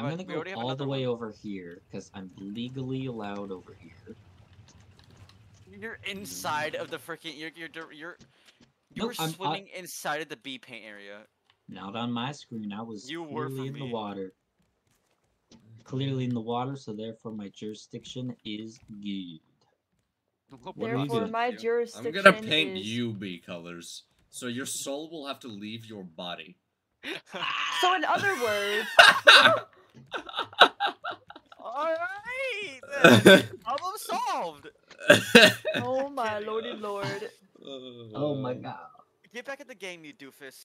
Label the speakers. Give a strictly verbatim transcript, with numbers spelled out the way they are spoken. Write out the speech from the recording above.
Speaker 1: I'm gonna go all the way one. over here because I'm legally allowed over here.
Speaker 2: You're inside of the freaking. You're you're you're. you're you
Speaker 1: nope,
Speaker 2: were
Speaker 1: I'm,
Speaker 2: swimming
Speaker 1: I,
Speaker 2: inside of the bee paint area.
Speaker 1: Not on my screen. I was
Speaker 2: You were
Speaker 1: clearly in
Speaker 2: me.
Speaker 1: the water. Clearly in the water, so therefore my jurisdiction is good.
Speaker 3: What therefore, my jurisdiction is... I'm gonna paint
Speaker 4: is... you bee colors, so your soul will have to leave your body.
Speaker 3: So in other words...
Speaker 2: Alright! Problem solved!
Speaker 3: Oh my lordy lord.
Speaker 1: Oh my god.
Speaker 2: Get back in the game, you doofus.